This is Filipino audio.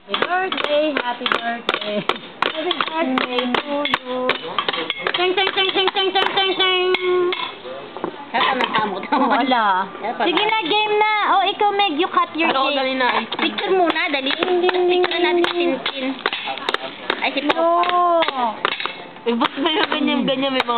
Happy birthday to you. Sing, sing, sing, sing, sing, sing, sing, sing. Kaya natamot ako. Wala. Sige na, game na. Oh, ikaw, Meg, you cut your Ano ko cake. dali na? Picture muna, dali. Picture natin si Tintin. Ay, si Papa. No. Ibot ba yung ganyan-ganyan may mga